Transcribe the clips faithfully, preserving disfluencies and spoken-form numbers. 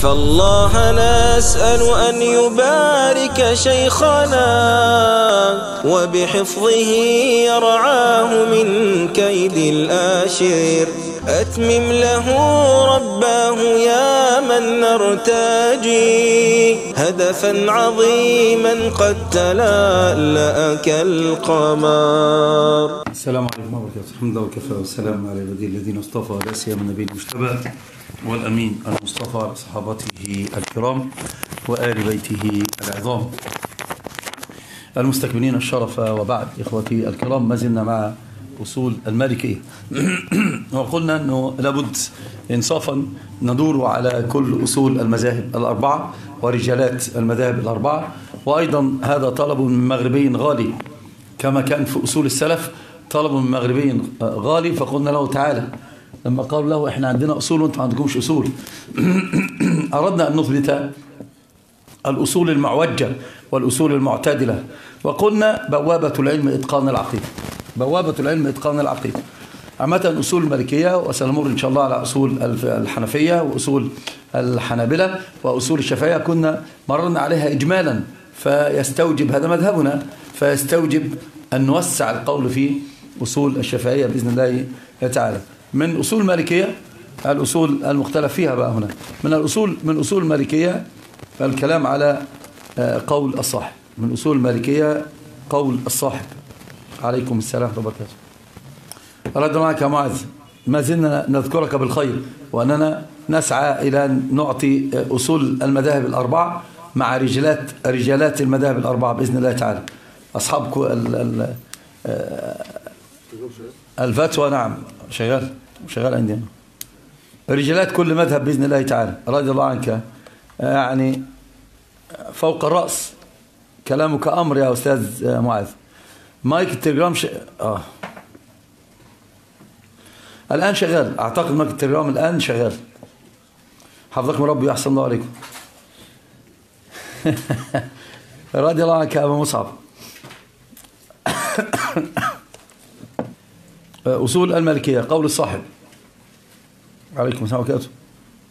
فالله نسأل أن يبارك شيخنا وبحفظه يرعاه من كيد الآشر. أتمم له رباه يا من نرتجي هدفا عظيما قد تلألأ كالقمر. السلام عليكم ورحمة الله وبركاته. الحمد لله وكفى والسلام على عباده الذين اصطفى، لا سيما النبي المجتبى والأمين المصطفى على صحابته الكرام وآل بيته العظام المستكملين الشرف. وبعد إخوتي الكرام، ما زلنا مع أصول المالكية وقلنا أنه لابد إنصافا ندور على كل أصول المذاهب الأربعة ورجالات المذاهب الأربعة، وأيضا هذا طلب من مغربي غالي كما كان في أصول السلف طلب من مغربي غالي. فقلنا له تعالى، لما قالوا له احنا عندنا أصول وانتم ما عندكمش أصول، أردنا أن نثبت الأصول المعوجة والأصول المعتدلة. وقلنا بوابة العلم إتقان العقيدة، بوابة العلم إتقان العقيدة. عامة أصول المالكية، وسنمر إن شاء الله على أصول الحنفية وأصول الحنابلة وأصول الشافعية، كنا مررنا عليها إجمالا، فيستوجب هذا مذهبنا، فيستوجب أن نوسع القول في أصول الشافعية بإذن الله تعالى. من أصول المالكية الأصول المختلف فيها بقى هنا، من الأصول من أصول المالكية الكلام على قول الصاحب. من أصول المالكية قول الصاحب. عليكم السلام ورحمة الله وبركاته. أراد معك يا معاذ، ما زلنا نذكرك بالخير، وأننا نسعى إلى أن نعطي أصول المذاهب الأربعة مع رجالات رجالات المذاهب الأربعة بإذن الله تعالى. أصحابكم الفتوى نعم شغال شغال عندنا رجالات كل مذهب بإذن الله تعالى رضي الله عنك، يعني فوق الرأس. كلامك أمر يا أستاذ معاذ. مايك التليجرام ش... آه. الآن شغال، أعتقد مايك التليجرام الآن شغال. حفظكم ربي ويحسن الله عليكم. رضي الله عنك يا أبو مصعب. أصول المالكية قول الصاحب. عليكم السلام ورحمة الله.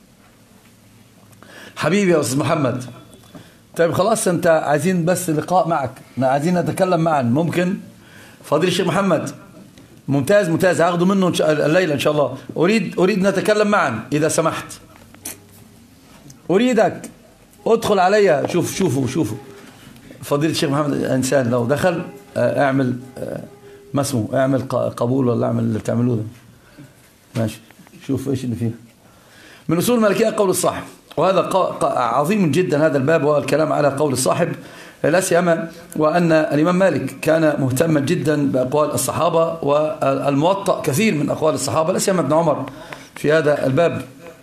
حبيبي يا أستاذ محمد، طيب خلاص أنت عايزين بس لقاء معك، عايزين نتكلم معا، ممكن؟ فضيل الشيخ محمد ممتاز ممتاز، هاخده منه الليلة إن شاء الله. أريد أريد نتكلم معا إذا سمحت، أريدك ادخل عليا. شوف شوفوا شوفوا فضيل الشيخ محمد إنسان، لو دخل اعمل ما اسمه، اعمل قبول ولا اعمل اللي بتعملوه ده. ماشي، شوف ايش اللي فيه. من أصول المالكية قول الصاحب، وهذا عظيم جدا هذا الباب، وهو الكلام على قول الصاحب، لا سيما وأن الإمام مالك كان مهتما جدا بأقوال الصحابة، والموطأ كثير من أقوال الصحابة، لا سيما ابن عمر في هذا الباب.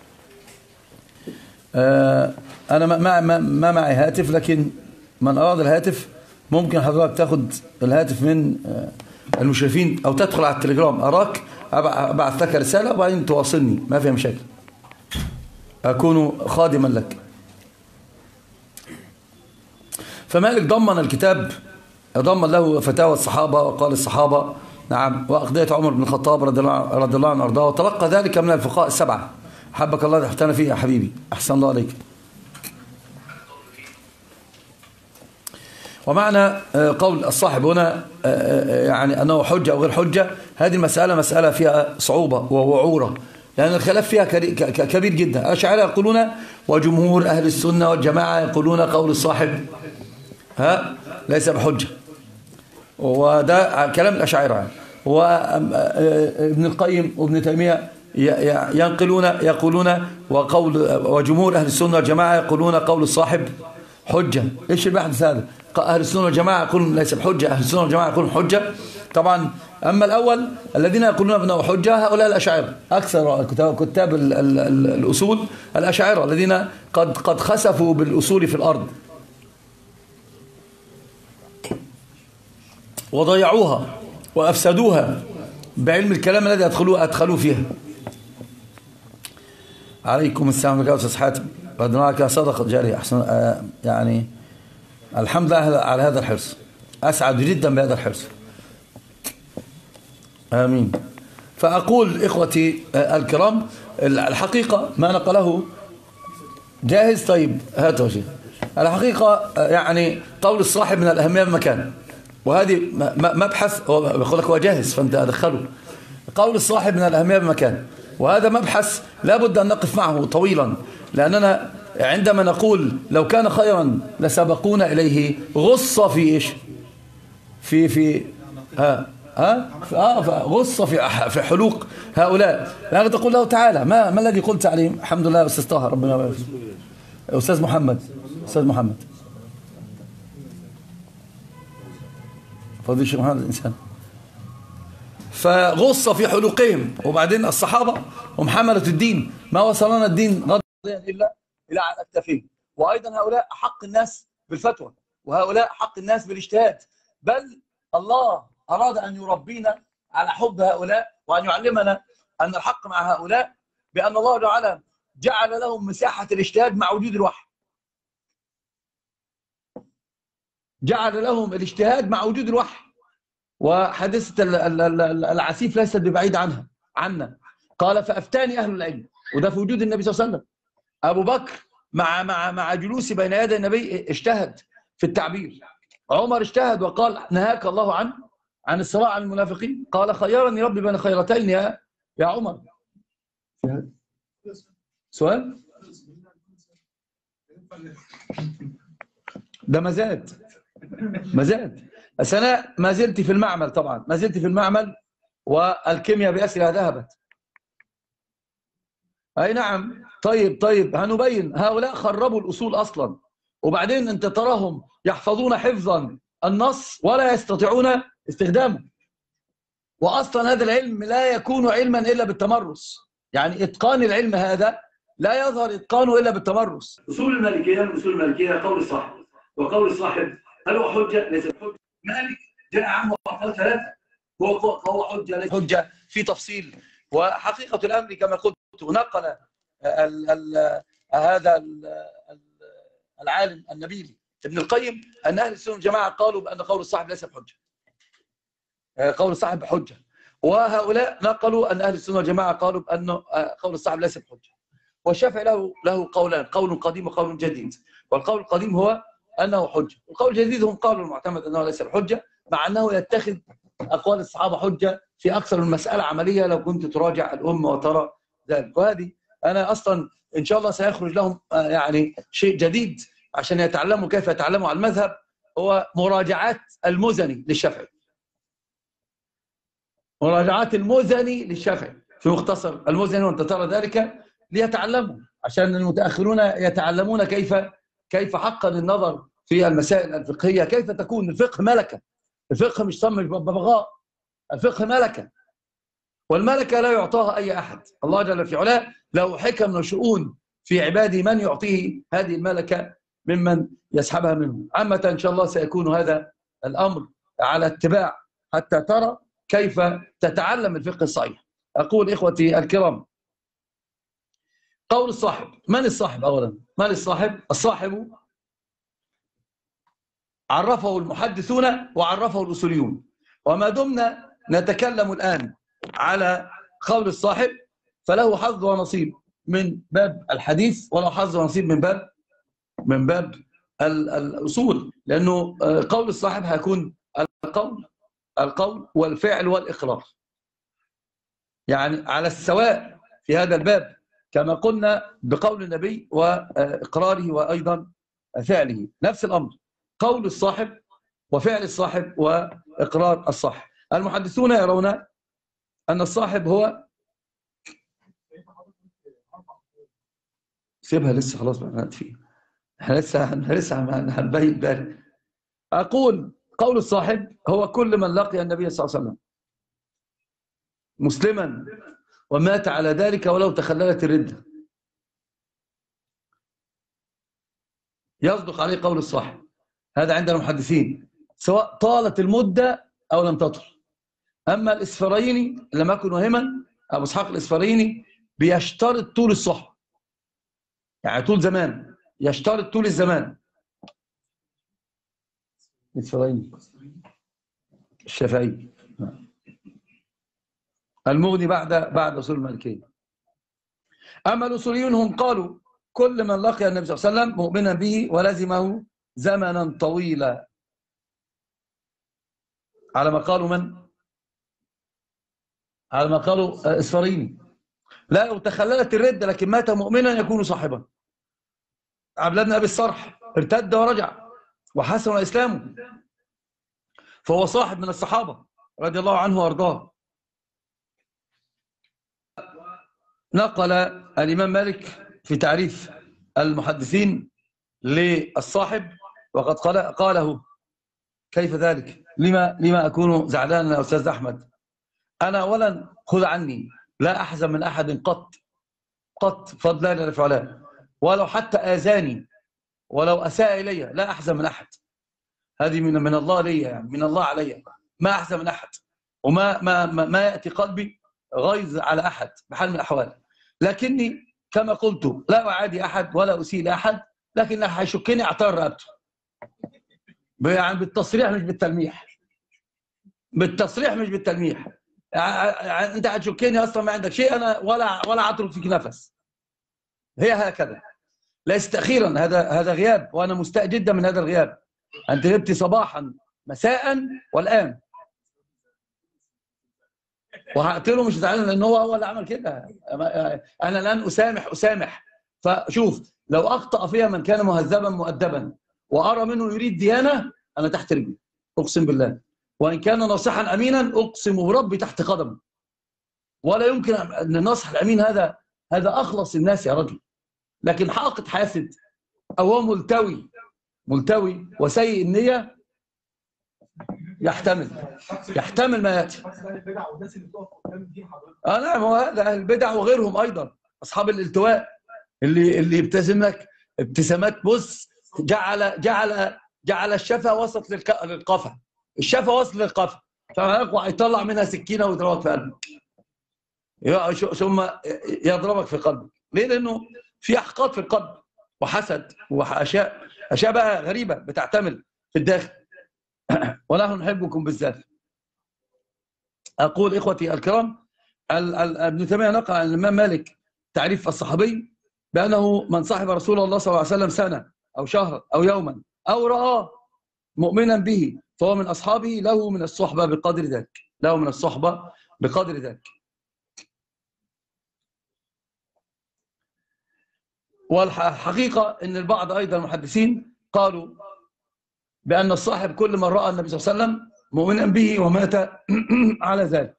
أنا ما ما معي هاتف، لكن من أراد الهاتف ممكن حضرتك تاخد الهاتف من المشرفين أو تدخل على التليجرام، أراك أبعث لك رسالة وبعدين تواصلني، ما فيها مشاكل، أكون خادما لك. فمالك ضمن الكتاب، ضمن له فتاوى الصحابة وقال الصحابة نعم، وأقضية عمر بن الخطاب رضي الله عنه وأرضاه، وتلقى ذلك من الفقهاء السبعة. حبك الله تحتنا فيه يا حبيبي، أحسن الله عليك. ومعنى قول الصاحب هنا يعني أنه حجة أو غير حجة، هذه المسألة مسألة فيها صعوبة ووعورة، لأن الخلاف فيها كبير جدا. الأشاعرة يقولون وجمهور أهل السنة والجماعة يقولون قول الصاحب ها ليس بحجة، وده كلام الأشاعرة يعني. وابن القيم وابن تيمية ينقلون يقولون وقول وجمهور أهل السنة والجماعة يقولون قول الصاحب حجة. إيش البحث هذا؟ أهل السنة والجماعة يقولون ليس بحجة، أهل السنة والجماعة يقولون حجة. طبعا أما الأول الذين يقولون بأنه حجة هؤلاء الأشاعرة، أكثر كتاب الأصول الأشاعرة الذين قد قد خسفوا بالأصول في الأرض وضيعوها وأفسدوها بعلم الكلام الذي أدخلوا أدخلوا فيها. عليكم السلام ورحمة الله. أستاذ حاتم قد معك صدقة جارية، أحسن يعني الحمد لله على هذا الحرص، أسعد جدا بهذا الحرص. آمين. فأقول إخوتي الكرام، الحقيقة ما نقله جاهز؟ طيب هاتوا يا شيخ. الحقيقة يعني قول الصاحب من الأهمية بمكان، وهذه مبحث بيقول لك هو جاهز فأنت أدخله. قول الصاحب من الأهمية بمكان، وهذا مبحث لا بد أن نقف معه طويلا، لأننا عندما نقول لو كان خيرا لسبقونا إليه غص في إيش؟ في في ها ها اه غص في في حلوق هؤلاء. يعني تقول له تعالى ما ما الذي قلت عليه؟ الحمد لله أستاذ طه، ربنا يبارك. أستاذ محمد، أستاذ محمد فضيل الشيخ محمد الإنسان. فغص في حلوقهم. وبعدين الصحابة هم حملة الدين، ما وصلنا الدين رضيا إلا إلى على أكتافهم. وأيضا هؤلاء أحق الناس بالفتوى، وهؤلاء أحق الناس بالاجتهاد، بل الله أراد أن يربينا على حب هؤلاء، وأن يعلمنا أن الحق مع هؤلاء، بأن الله تعالى جعل لهم مساحة الاجتهاد مع وجود الوحي. جعل لهم الاجتهاد مع وجود الوحي. وحادثة العسيف ليست ببعيد عنها عنا. قال فأفتاني أهل العلم، وده في وجود النبي صلى الله عليه وسلم. أبو بكر مع مع مع جلوسي بين يدي النبي اجتهد في التعبير. عمر اجتهد وقال نهاك الله عن عن الصراع عن المنافقين. قال خيرني ربي بين خيرتين يا يا عمر. سؤال ده مزاد مزاد بس أنا ما زلت في المعمل، طبعا ما زلت في المعمل، والكيمياء بأسرها ذهبت. أي نعم. طيب طيب هنبين. هؤلاء خربوا الأصول أصلا، وبعدين أنت تراهم يحفظون حفظا النص ولا يستطيعون استخدامه. وأصلا هذا العلم لا يكون علما إلا بالتمرس، يعني إتقان العلم هذا لا يظهر إتقانه إلا بالتمرس. أصول المالكية من أصول المالكية قول الصاحب، وقول الصاحب هل هو حجة ليس حجة؟ مالك جاء عنه أقوال ثلاثة، هو هو حجة ليس حجة في تفصيل. وحقيقة الأمر كما قلت نقل ال ال هذا ال العالم النبيل ابن القيم أن أهل السنة والجماعة قالوا بأن قول الصاحب ليس بحجة، قول الصاحب بحجة. وهؤلاء نقلوا أن أهل السنة والجماعة قالوا بأن قول الصاحب ليس بحجة. والشافعي له له قولان، قول قديم وقول جديد. والقول القديم هو أنه حجة، والقول الجديد هم قالوا المعتمد أنه ليس بحجة، مع أنه يتخذ أقوال الصحابة حجة في أكثر من مسألة عملية لو كنت تراجع الأمة وترى ذلك. وهذه أنا أصلا إن شاء الله سيخرج لهم يعني شيء جديد عشان يتعلموا كيف يتعلموا على المذهب، هو مراجعات المزني للشافعي. مراجعات المزني للشافعي في مختصر المزني، وأنت ترى ذلك ليتعلموا، عشان المتأخرون يتعلمون كيف كيف حقا النظر في المسائل الفقهية، كيف تكون الفقه ملكة. الفقه مش صم ببغاء، الفقه ملكة، والملكة لا يعطاها أي أحد. الله جل في علاه له حكم وشؤون في عباده من يعطيه هذه الملكة ممن يسحبها منه. عامة إن شاء الله سيكون هذا الأمر على اتباع حتى ترى كيف تتعلم الفقه الصحيح. أقول إخوتي الكرام، قول الصاحب. من الصاحب أولا؟ من الصاحب؟ الصاحب عرفه المحدثون وعرفه الأصوليون، وما دمنا نتكلم الآن على قول الصاحب فله حظ ونصيب من باب الحديث، وله حظ ونصيب من باب من باب الأصول، لأنه قول الصاحب هيكون القول القول والفعل والإقرار، يعني على السواء في هذا الباب كما قلنا بقول النبي وإقراره وأيضا فعله نفس الأمر، قول الصاحب وفعل الصاحب وإقرار الصاحب. المحدثون يرون أن الصاحب هو سيبها لسه خلاص بقى فيه، احنا لسه لسه هنبين ذلك. أقول قول الصاحب هو كل من لقي النبي صلى الله عليه وسلم مسلما ومات على ذلك ولو تخللت الردة، يصدق عليه قول الصاحب. هذا عند المحدثين سواء طالت المدة أو لم تطل. أما الإسفرايني لم يكن وهما، أبو إسحاق الإسفرايني بيشترط طول الصحبة، يعني طول زمان، يشترط طول الزمان. الإسفرايني الشافعي المغني بعد بعد أصول المالكية. أما الأصوليون هم قالوا كل من لقي النبي صلى الله عليه وسلم مؤمنا به ولزمه زمنا طويلا، على ما قالوا من؟ على ما قالوا إسفرايني. لا، وتخللت الردة لكن مات مؤمنا يكون صاحبا. عبد الله بن أبي الصرح ارتد ورجع وحسن إسلامه، فهو صاحب من الصحابة رضي الله عنه وارضاه. نقل الإمام مالك في تعريف المحدثين للصاحب وقد قال قاله. كيف ذلك؟ لما لما أكون زعلانا يا أستاذ أحمد؟ أنا أولا خذ عني لا أحزن من أحد قط قط فضلا لا فعلا، ولو حتى آذاني ولو أساء إلي لا أحزن من أحد. هذه من من الله لي، يعني من الله علي، ما أحزن من أحد، وما ما ما, ما يأتي قلبي غيظ على أحد بحال من الأحوال. لكني كما قلت لا أعادي أحد ولا أسيء لأحد، لكن هيشكني أعتار رقبته، يعني بالتصريح مش بالتلميح، بالتصريح مش بالتلميح. انت هتشكني اصلا ما عندك شيء، انا ولا ولا اترك فيك نفس. هي هكذا، ليس تاخيرا، هذا هذا غياب، وانا مستاء جدا من هذا الغياب. انت غبت صباحا مساء والان، وهقتله مش زعلان لان هو هو اللي عمل كده. انا الان اسامح اسامح. فشوف، لو اخطا فيها من كان مهذبا مؤدبا وارى منه يريد ديانه، انا تحت رجلي اقسم بالله، وان كان ناصحا امينا اقسم بربي تحت قدمه. ولا يمكن ان الناصح الامين هذا هذا اخلص الناس يا رجل، لكن حاقد حاسد او هو ملتوي ملتوي وسيء النيه يحتمل يحتمل ما ياتي. اه نعم، هو هذا اهل البدع وغيرهم ايضا اصحاب الالتواء اللي اللي يبتسم لك ابتسامات، بص، جعل جعل جعل الشفه وسط للقفا، الشفه وسط للقفا، فيطلع منها سكينه ويضربك في قلبك، ثم يضربك في قلبك. ليه؟ لانه في احقاد في القلب وحسد واشياء اشياء بقى غريبه بتعتمل في الداخل. ونحن نحبكم بالذات. اقول اخوتي الكرام، ابن تيميه نقل عن الامام مالك تعريف الصحابي بانه من صاحب رسول الله صلى الله عليه وسلم سنه او شهر او يوما او رآه مؤمنا به فهو من اصحابه، له من الصحبه بقدر ذلك، له من الصحبه بقدر ذلك. والحقيقه ان البعض ايضا المحدثين قالوا بان الصاحب كل من راى النبي صلى الله عليه وسلم مؤمنا به ومات على ذلك.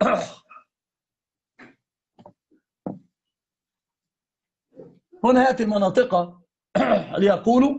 هنا ياتي المناطق ليقولوا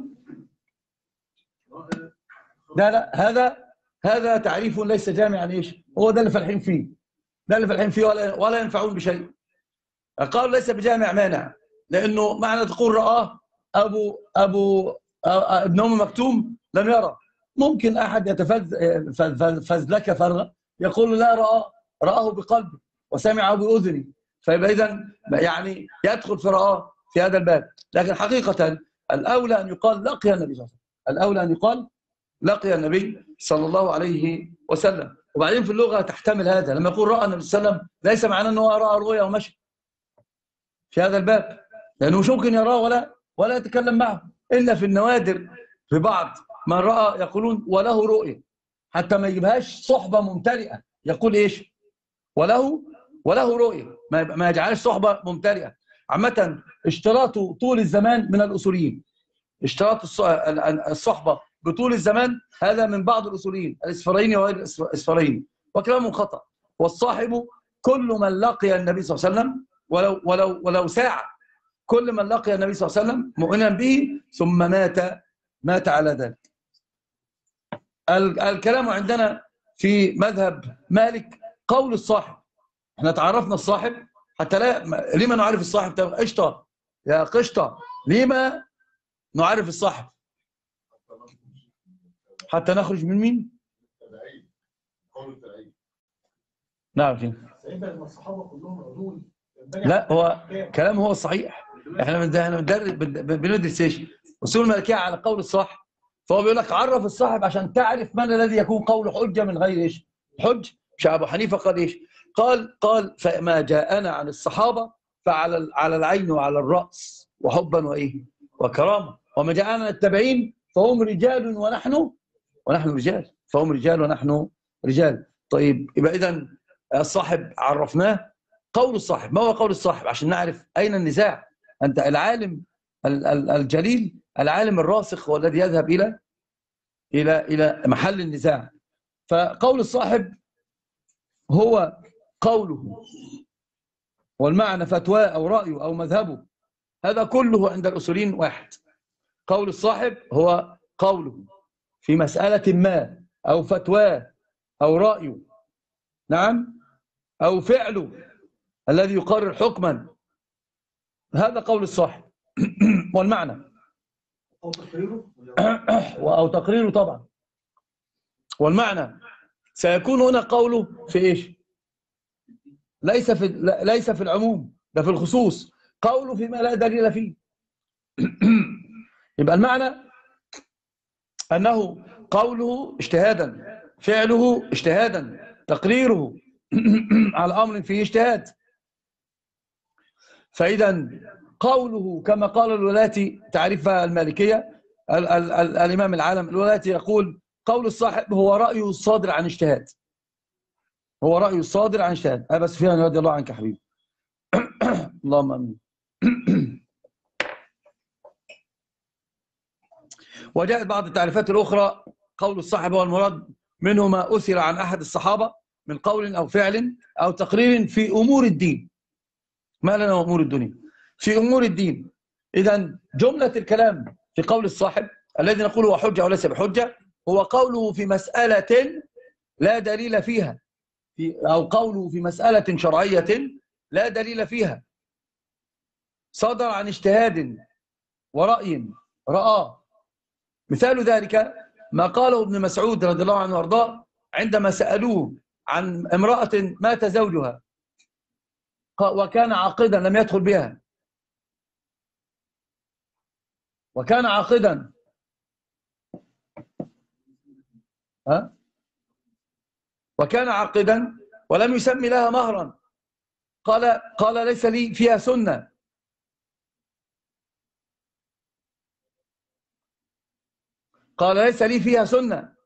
لا لا هذا هذا تعريف ليس جامعا. ايش هو ده اللي فالحين فيه؟ ده اللي فالحين فيه ولا ولا ينفعون بشيء. قالوا ليس بجامع مانع، لانه معنى تقول رآه ابو ابو ابن ام مكتوم لم يرى، ممكن احد يتفزلك فرغ يقول لا رآه رآه بقلبه وسمعه بأذنه، فيبقى اذا يعني يدخل في رآه في هذا الباب. لكن حقيقة الأولى أن يقال لقي النبي صلى الله عليه وسلم، الأولى أن يقال لقي النبي صلى الله عليه وسلم. وبعدين في اللغة تحتمل هذا، لما يقول رأى النبي صلى الله عليه وسلم ليس معناه أنه رأى رؤيا ومشي في هذا الباب، لأنه مش ممكن يراه ولا ولا يتكلم معه إلا في النوادر. في بعض من رأى يقولون وله رؤيا، حتى ما يجيبهاش صحبة ممتلئة، يقول إيش وله وله رؤيا، ما يجعلش صحبة ممتلئة. عامة اشتراط طول الزمان من الأصوليين، اشتراط الصحبة بطول الزمان هذا من بعض الأصوليين الإسفرايني وغير الإسفرايني، وكلامهم خطأ. والصاحب كل من لقي النبي صلى الله عليه وسلم ولو ولو ولو ساعة، كل من لقي النبي صلى الله عليه وسلم مؤمنا به ثم مات مات على ذلك. الكلام عندنا في مذهب مالك قول الصاحب. احنا تعرفنا الصاحب حتى لا لما نعرف الصاحب؟ قشطة يا قشطة، لما نعرف الصاحب؟ حتى نخرج من مين؟ نعم فين؟ لا، هو كلام هو الصحيح. احنا بندرس ايش؟ اصول المالكيه على قول الصاحب، فهو بيقول لك عرف الصاحب عشان تعرف من الذي يكون قوله حجه من غير ايش؟ حج. مش ابو حنيفه قال ايش؟ قال قال فما جاءنا عن الصحابه فعلى على العين وعلى الراس وحبا وإيه وكرامة. وما جعلنا التابعين فهم رجال ونحن ونحن رجال، فهم رجال ونحن رجال. طيب يبقى إذن الصاحب عرفناه. قول الصاحب، ما هو قول الصاحب عشان نعرف أين النزاع؟ أنت العالم الجليل، العالم الراسخ هو الذي يذهب إلى إلى إلى محل النزاع. فقول الصاحب هو قوله والمعنى فتواه أو رأيه أو مذهبه، هذا كله عند الأصوليين واحد. قول الصاحب هو قوله في مسألة ما أو فتواه أو رأيه، نعم، أو فعله الذي يقرر حكما، هذا قول الصاحب. والمعنى أو تقريره أو تقريره طبعا. والمعنى سيكون هنا قوله في إيش؟ ليس في ليس في العموم، ده في الخصوص، قوله فيما لا دليل فيه. يبقى المعنى أنه قوله اجتهادا، فعله اجتهادا، تقريره على أمر فيه اجتهاد. فإذا قوله كما قال الولاتي تعريفها المالكية، ال ال ال الإمام العالم الولاتي يقول قول الصاحب هو رأيه الصادر عن اجتهاد، هو رأيه الصادر عن اجتهاد. أبا سفيان رضي الله عنك حبيبي. اللهم امين. وجاءت بعض التعريفات الأخرى قول الصاحب هو المراد منه ما أثر عن أحد الصحابة من قول أو فعل أو تقرير في أمور الدين. ما لنا أمور الدنيا، في أمور الدين. إذن جملة الكلام في قول الصاحب الذي نقول هو حجة وليس بحجة هو قوله في مسألة لا دليل فيها، في أو قوله في مسألة شرعية لا دليل فيها، صدر عن اجتهاد ورأي رآه. مثال ذلك ما قاله ابن مسعود رضي الله عنه وارضاه عندما سألوه عن امرأة مات زوجها وكان عاقدا لم يدخل بها، وكان عاقدا ها وكان عاقدا ولم يسمي لها مهرا، قال قال ليس لي فيها سنة. قال ليس لي فيها سنة.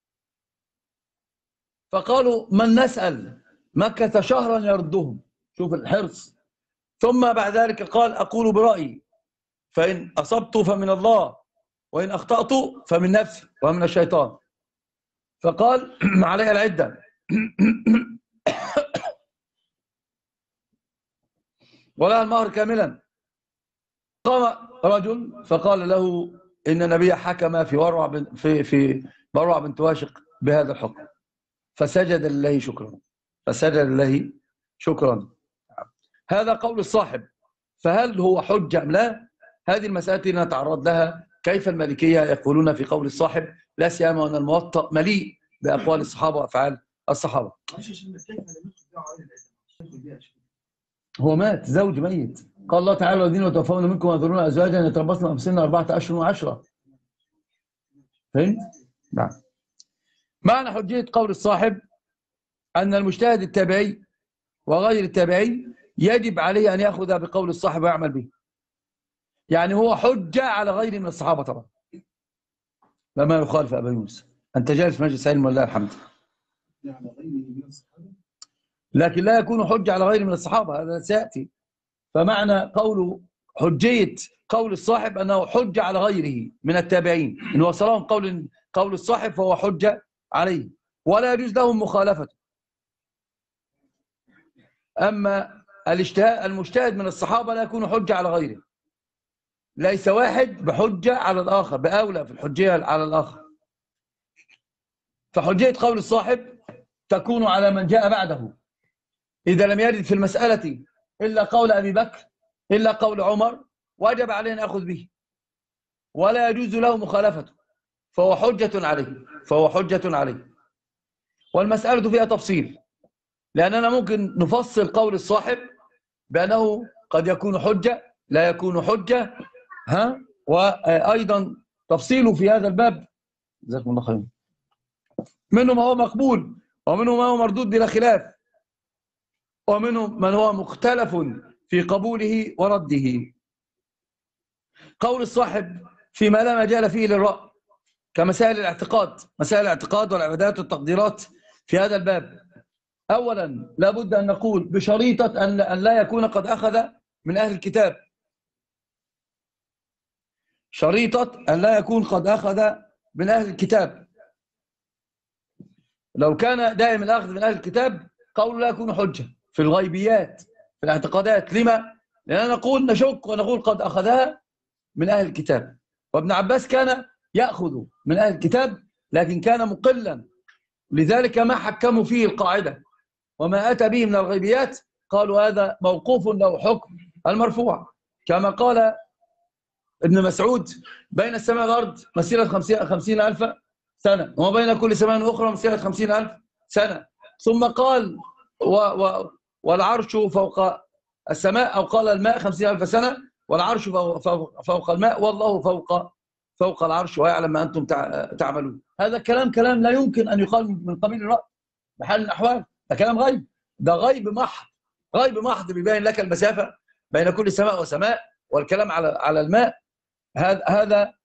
فقالوا من نسأل، مكث شهرا يردهم. شوف الحرص. ثم بعد ذلك قال أقول برأيي فإن أصبت فمن الله وإن أخطأت فمن نفسي ومن الشيطان. فقال عليها العدة. ولها المهر كاملا. قام رجل فقال له إن النبي حكم في وروع بن في في وروع بنت واشق بهذا الحكم، فسجد لله شكرا، فسجد لله شكرا. هذا قول الصاحب. فهل هو حجة أم لا؟ هذه المسألة نتعرض لها. كيف المالكية يقولون في قول الصاحب، لا سيما أن الموطأ مليء بأقوال الصحابة وأفعال الصحابة. هو مات، زوج ميت. قال الله تعالى الذين يتوفون منكم ويذرون أزواجا يتربصن بأنفسهن أربعة أشهر وعشرة. فهمت؟ نعم. معنى حجية قول الصاحب أن المجتهد التابعي وغير التابعي يجب عليه أن يأخذ بقول الصاحب ويعمل به. يعني هو حجة على غيره من الصحابة طبعا. لما يخالف أبا يونس. أنت جالس في مجلس علم والله الحمد. لكن لا يكون حجة على غيره من الصحابة، هذا سيأتي. فمعنى قول حجية قول الصاحب أنه حجة على غيره من التابعين، إن وصلهم قول قول الصاحب فهو حجة عليه ولا يجوز لهم مخالفته. أما الاجتهاد المجتهد من الصحابة لا يكون حجة على غيره، ليس واحد بحجة على الآخر، بأولى في الحجية على الآخر. فحجية قول الصاحب تكون على من جاء بعده. إذا لم يرد في المسألة إلا قول أبي بكر إلا قول عمر وجب عليه أن أخذ به ولا يجوز له مخالفته، فهو حجة عليه فهو حجة عليه. والمسألة فيها تفصيل، لأننا ممكن نفصل قول الصاحب بأنه قد يكون حجة لا يكون حجة، ها، وأيضا تفصيله في هذا الباب جزاكم الله خير. منه ما هو مقبول ومنه ما هو مردود بلا خلاف، ومنه من هو مختلف في قبوله ورده. قول الصاحب فيما لا مجال فيه للرأي كمسائل الاعتقاد، مسائل الاعتقاد والعبادات والتقديرات في هذا الباب. أولا لابد أن نقول بشريطة أن لا يكون قد أخذ من أهل الكتاب، شريطة أن لا يكون قد أخذ من أهل الكتاب. لو كان دائم الأخذ من أهل الكتاب قول لا يكون حجة في الغيبيات في الاعتقادات. لما؟ لأننا نقول نشك ونقول قد أخذها من أهل الكتاب. وابن عباس كان يأخذ من أهل الكتاب لكن كان مقلا، لذلك ما حكموا فيه القاعدة، وما أتى به من الغيبيات قالوا هذا موقوف له حكم المرفوع. كما قال ابن مسعود بين السماء والأرض مسيرة خمسين ألف سنة، وما بين كل سماء أخرى مسيرة خمسين ألف سنة. ثم قال و و والعرش فوق السماء، أو قال الماء خمسين ألف سنة والعرش فوق, فوق الماء والله فوق فوق العرش ويعلم ما أنتم تعملون. هذا كلام كلام لا يمكن أن يقال من قبيل الرأي بحال الأحوال، ده كلام غيب، ده غيب محض، غيب محض بيبين لك المسافة بين كل سماء وسماء. والكلام على على الماء هذا هذا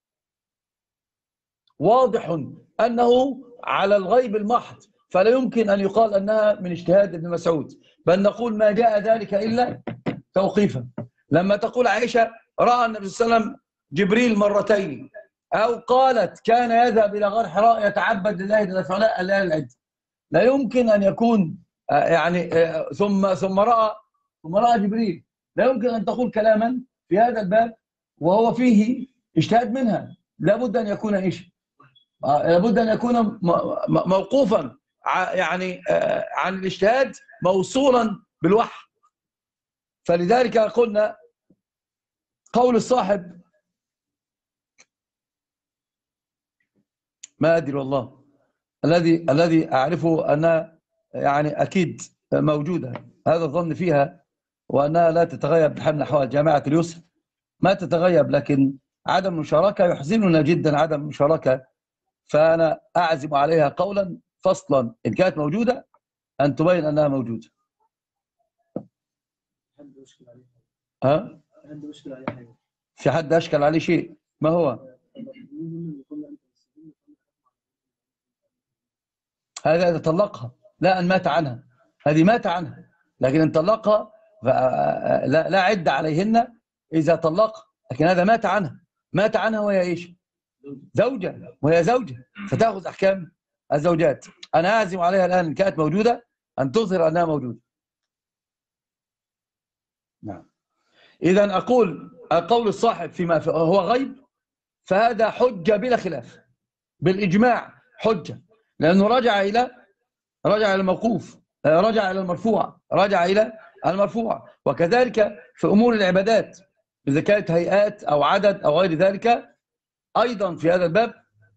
واضح أنه على الغيب المحض، فلا يمكن أن يقال أنها من اجتهاد ابن مسعود، بل نقول ما جاء ذلك إلا توقيفا. لما تقول عائشة رأى النبي صلى الله عليه وسلم جبريل مرتين، أو قالت كان يذهب إلى غار حراء يتعبد لله للفعلاء الليالي العد، لا يمكن أن يكون يعني ثم ثم رأى ثم رأى جبريل، لا يمكن أن تقول كلاما في هذا الباب وهو فيه اجتهاد منها. لابد أن يكون إيش؟ لابد أن يكون موقوفا يعني عن الاجتهاد موصولا بالوحي. فلذلك قلنا قول الصاحب ما أدري والله، الذي الذي أعرفه أنها يعني أكيد موجودة، هذا الظن فيها، وأنها لا تتغيب بحال من أحوال جامعة اليسر، ما تتغيب، لكن عدم المشاركة يحزننا جدا، عدم المشاركة. فأنا أعزم عليها قولا فصلا إن كانت موجودة أن تبين أنها موجودة. ها؟ في حد أشكل عليه شيء؟ ما هو؟ هذا إذا طلقها، لا أن مات عنها، هذه مات عنها، لكن إن طلقها لا, لا عد عليهن إذا طلقها، لكن هذا مات عنها، مات عنها وهي إيش؟ زوجة، وهي زوجة فتأخذ أحكام الزوجات. أنا أعزم عليها الآن إن كانت موجودة أن تظهر أنها موجودة. نعم. إذن أقول قول الصاحب فيما هو غيب فهذا حجة بلا خلاف بالإجماع، حجة، لأنه رجع إلى رجع إلى الموقوف، رجع إلى المرفوع، رجع إلى المرفوع. وكذلك في أمور العبادات إذا كانت هيئات أو عدد أو غير ذلك، أيضا في هذا الباب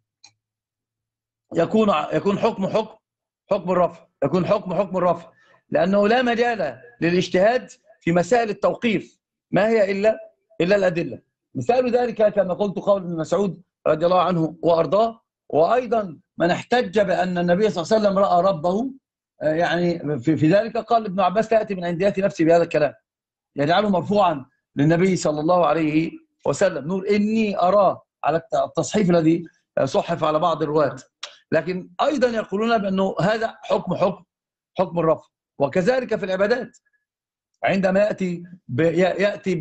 يكون يكون حكم حكم حكم الرفع، يكون حكم حكم الرفع، لأنه لا مجال للاجتهاد في مسائل التوقيف، ما هي إلا إلا الأدلة. مثال ذلك كما قلت قول ابن مسعود رضي الله عنه وأرضاه، وأيضا من احتج بأن النبي صلى الله عليه وسلم رأى ربه، يعني في, في ذلك قال ابن عباس تأتي من عنديات نفسي بهذا الكلام، يجعله مرفوعا للنبي صلى الله عليه وسلم، نور إني أراه على التصحيف الذي صحف على بعض الرواة. لكن أيضا يقولون بأنه هذا حكم حكم حكم الرفع. وكذلك في العبادات عندما يأتي يأتي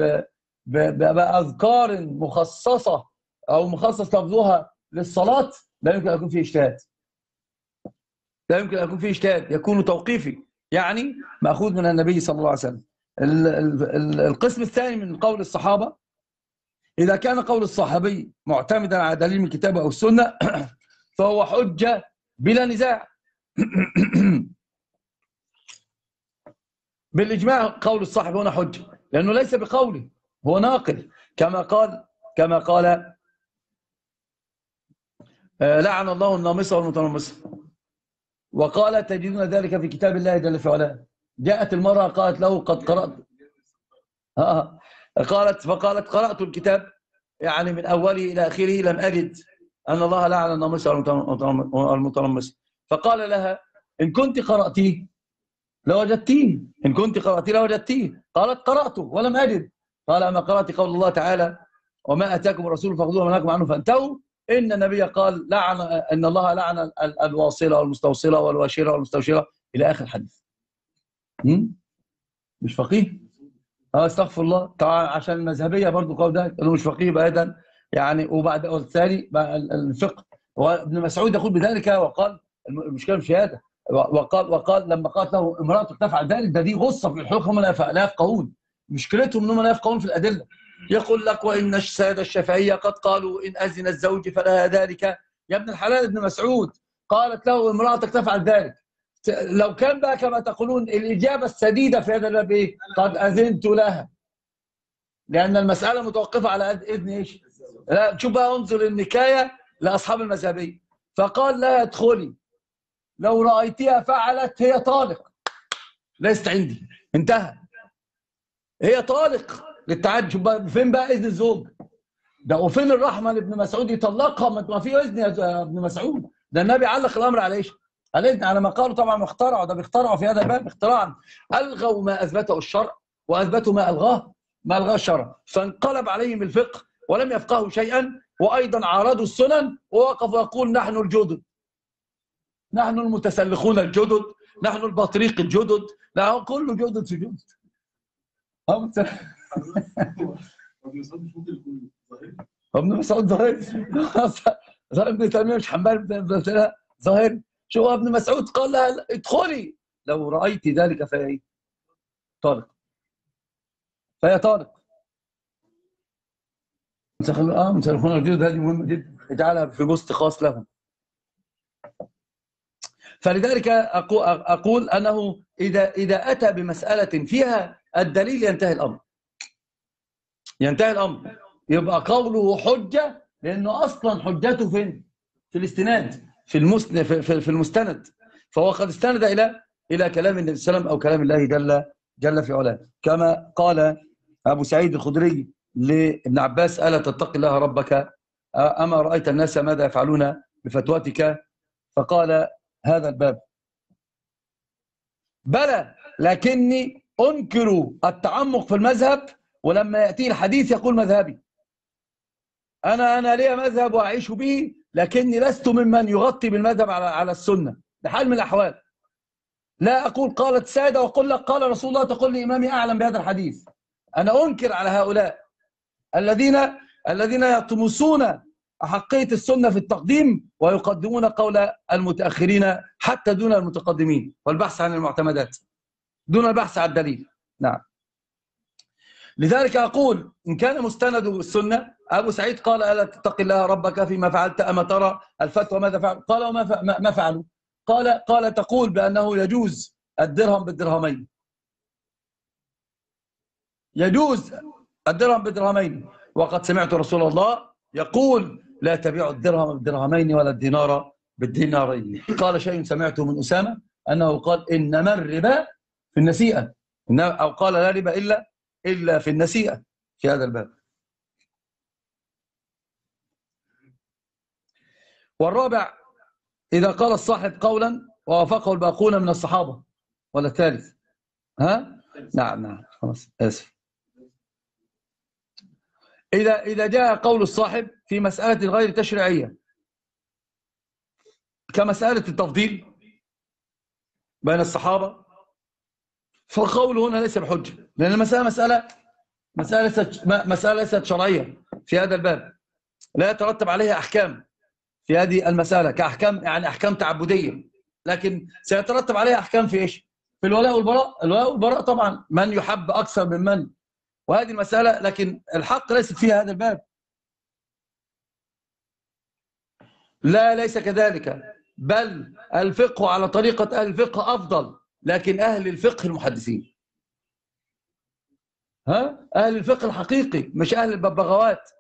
بأذكار مخصصة أو مخصص لفظها للصلاة، لا يمكن أن يكون فيه اجتهاد، لا يمكن أن يكون فيه اجتهاد، يكون توقيفي، يعني مأخوذ من النبي صلى الله عليه وسلم. القسم الثاني من قول الصحابة، إذا كان قول الصحابي معتمدا على دليل من الكتاب أو السنة فهو حجة بلا نزاع. بالإجماع قول الصحابي هنا حجة، لأنه ليس بقوله، هو ناقل، كما قال كما قال لعن الله النامصة والمتنمصة، وقال تجدون ذلك في كتاب الله جل في علاه. جاءت المرأة قالت له قد قرأت آه. قالت فقالت قرأت الكتاب يعني من أوله إلى آخره لم أجد أن الله لعن النامصة والمتنمصة. فقال لها إن كنت قرأتيه لوجدتيه، إن كنت قرأتيه لوجدتيه. قالت قرأته ولم أجد. قال أما قرأت قول الله تعالى وما اتاكم الرسول فخذوه وما نهاكم عنه فانتهوا. ان النبي قال لعن ان الله لعن الواصله والمستوصله والواشره والمستوشره الى اخر الحديث. مش فقيه؟ اه استغفر الله. طبعا عشان المذهبيه برضو قول ده انه مش فقيه بعيدا يعني. وبعد الثاني الفقه، وابن مسعود يقول بذلك وقال المشكله مش هذا، وقال وقال لما قالت له امراته تفعل ذلك، ده دي غصه في الحكم، هم لا يفقهون، مشكلتهم انهم لا يفقهون في الادله. يقول لك وان الساده الشافعيه قد قالوا ان اذن الزوج فلها ذلك. يا ابن الحلال ابن مسعود قالت له امراتك تفعل ذلك. لو كان بقى كما تقولون الاجابه السديده في هذا الباب ايه؟ قد اذنت لها، لان المساله متوقفه على اذن ايش؟ لا شوف بقى، انظر النكايه لاصحاب المذهبيه. فقال لها ادخلي، لو رايتها فعلت هي طالق، ليست عندي، انتهى، هي طالق للتعدي. شوف بقى فين بقى اذن الزوج ده، وفين الرحمه لابن مسعود يطلقها؟ ما في اذن يا ابن مسعود، ده النبي علق الامر على ايش؟ على الاذن، على ما قالوا طبعا اخترعوا، ده بيخترعوا في هذا الباب اختراعا، الغوا ما اثبته الشرع واثبتوا ما الغاه ما الغاه الشرع، فانقلب عليهم الفقه ولم يفقهوا شيئا، وايضا عارضوا السنن ووقفوا يقول نحن الجدد، نحن المتسلخون الجدد، نحن البطريق الجدد، لا كله جدد في جدد. ابن مسعود ظاهري، ابن تيميه مش حنبلي، ظاهري. شو ابن مسعود قال لها ادخلي لو رايت ذلك فهي طارق، فهي طارق. اه مسلخون الجدد هذه مهمه جدا، اجعلها في بوست خاص لهم. فلذلك اقول انه اذا اذا اتى بمساله فيها الدليل ينتهي الامر، ينتهي الامر، يبقى قوله حجه، لانه اصلا حجته فين؟ في الاستناد، في المسند، في, في المستند، فهو قد استند الى الى كلام النبي صلى الله عليه وسلم او كلام الله جل جل في علاه، كما قال ابو سعيد الخدري لابن عباس الا تتقي الله ربك اما رايت الناس ماذا يفعلون بفتوتك؟ فقال هذا الباب بلى لكني انكر التعمق في المذهب، ولما ياتي الحديث يقول مذهبي، انا انا لي مذهب واعيش به، لكني لست ممن يغطي بالمذهب على على السنه بحال من الاحوال. لا اقول قالت ساده واقول لك قال رسول الله تقول لي امامي اعلم بهذا الحديث. انا انكر على هؤلاء الذين الذين يطمسون احقيه السنه في التقديم ويقدمون قول المتاخرين حتى دون المتقدمين، والبحث عن المعتمدات دون البحث عن الدليل. نعم. لذلك اقول ان كان مستند السنه، ابو سعيد قال الا تتقي الله ربك فيما فعلت اما ترى الفتوى ماذا فعل؟ قال وما ما فعلوا؟ قال قال تقول بانه يجوز الدرهم بالدرهمين، يجوز الدرهم بالدرهمين، وقد سمعت رسول الله يقول لا تبيعوا الدرهم بالدرهمين ولا الدينار بالدينارين. قال شيء سمعته من اسامه انه قال انما الربا في النسيئه، او قال لا ربا الا الا في النسيئه في هذا الباب. والرابع اذا قال الصاحب قولا ووافقه الباقون من الصحابه، ولا الثالث؟ ها؟ نعم نعم خلاص اسف. إذا إذا جاء قول الصاحب في مسألة غير تشريعية كمسألة التفضيل بين الصحابة، فالقول هنا ليس بحجة، لأن المسألة مسألة مسألة مسألة ليست شرعية في هذا الباب، لا يترتب عليها أحكام في هذه المسألة كأحكام يعني أحكام تعبدية، لكن سيترتب عليها أحكام في إيش؟ في الولاء والبراء. الولاء والبراء طبعا من يحب أكثر من من، وهذه المسألة، لكن الحق ليست فيها هذا الباب. لا ليس كذلك، بل الفقه على طريقة أهل الفقه أفضل، لكن أهل الفقه المحدثين، ها؟ أهل الفقه الحقيقي، مش أهل الببغاوات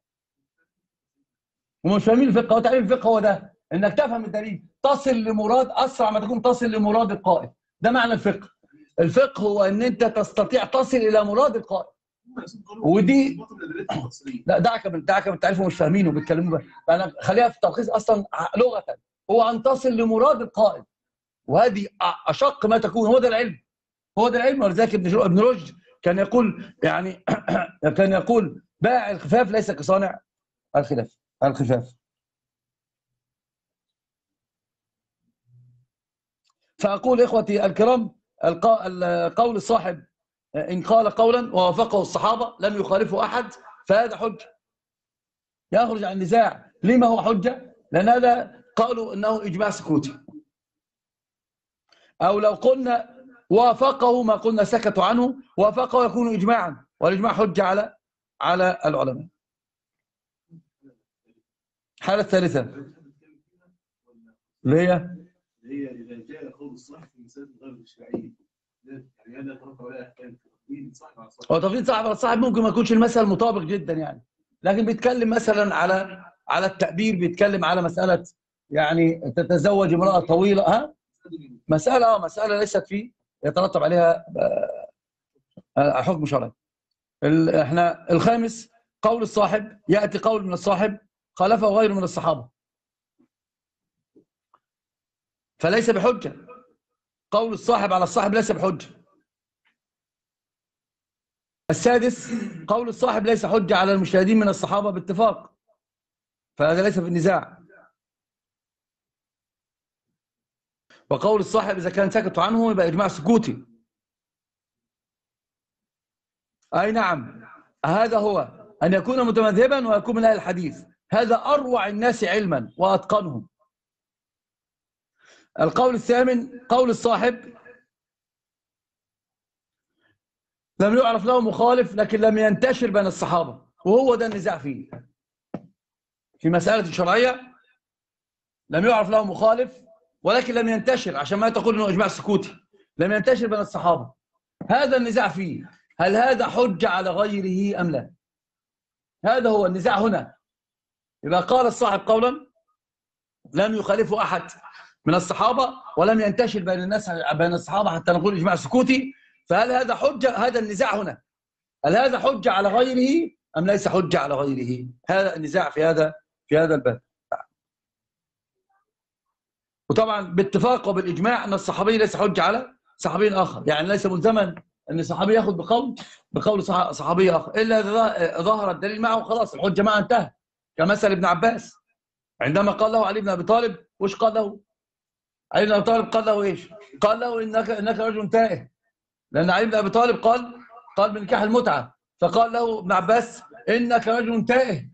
ومش فاهمين الفقه. وتعريف الفقه هو ده، إنك تفهم الدليل، تصل لمراد أسرع ما تكون تصل لمراد القائل، ده معنى الفقه. الفقه هو إن أنت تستطيع تصل إلى مراد القائل، ودي لا دعك دعك بالتعريف ومش فاهمينه وبيتكلموا بقى، انا خليها في التلخيص اصلا لغه، هو ان تصل لمراد القائل، وهذه اشق ما تكون. هو ده العلم، هو ده العلم. ولذلك ابن ابن رشد كان يقول يعني كان يقول بائع الخفاف ليس كصانع الخلاف الخفاف. فأقول إخوتي الكرام، قول الصاحب إن قال قولا ووافقه الصحابة لم يخالفه أحد فهذا حجة يخرج عن النزاع. لما هو حجة؟ لأن هذا قالوا إنه إجماع سكوتي، أو لو قلنا وافقه ما قلنا سكتوا عنه، وافقه يكون إجماعا، والإجماع حجة على على العلماء. الحالة الثالثة اللي هي هي إذا جاء قول الصاحب في مسائل غير الشرعية، يعني هذا يترتب عليها أحكام تفضيل صاحب على صاحب. هو تفضيل صاحب على صاحب ممكن ما يكونش المثل مطابق جدا يعني، لكن بيتكلم مثلا على على التعبير، بيتكلم على مسألة يعني تتزوج امرأة طويلة، ها مسألة اه مسألة ليست فيه يترتب عليها حكم شرعي. احنا الخامس قول الصاحب، يأتي قول من الصاحب خالفه غيره من الصحابة فليس بحجة. قول الصاحب على الصاحب ليس بحجة. السادس قول الصاحب ليس حجة على المجتهدين من الصحابة باتفاق، فهذا ليس في النزاع. وقول الصاحب إذا كان سكتوا عنه يبقى إجماع سكوتي. أي نعم، هذا هو أن يكون متمذهبا ويكون من أهل الحديث، هذا أروع الناس علما وأتقنهم. القول الثامن قول الصاحب لم يعرف له مخالف لكن لم ينتشر بين الصحابة، وهو ده النزاع فيه. في مسألة شرعية لم يعرف له مخالف ولكن لم ينتشر، عشان ما تقول انه اجماع سكوتي، لم ينتشر بين الصحابة، هذا النزاع فيه. هل هذا حجة على غيره أم لا؟ هذا هو النزاع هنا. إذا قال الصاحب قولا لم يخالفه أحد من الصحابة ولم ينتشر بين الناس بين الصحابة حتى نقول إجماع سكوتي، فهل هذا حجة؟ هذا النزاع هنا، هل هذا حجة على غيره أم ليس حجة على غيره؟ هذا النزاع في هذا في هذا الباب. وطبعا باتفاق وبالإجماع أن الصحابي ليس حجة على صحابي آخر، يعني ليس ملزما أن الصحابي يأخذ بقول بقول صحابي آخر إلا إذا ظهر الدليل معه خلاص الحجة معه انتهى. كمثل ابن عباس عندما قال له علي بن أبي طالب، وش قال له؟ علي بن أبي طالب قال له إيش؟ قال له إنك إنك رجل تائه، لأن علي بن أبي طالب قال قال بنكاح المتعة، فقال له ابن عباس إنك رجل تائه.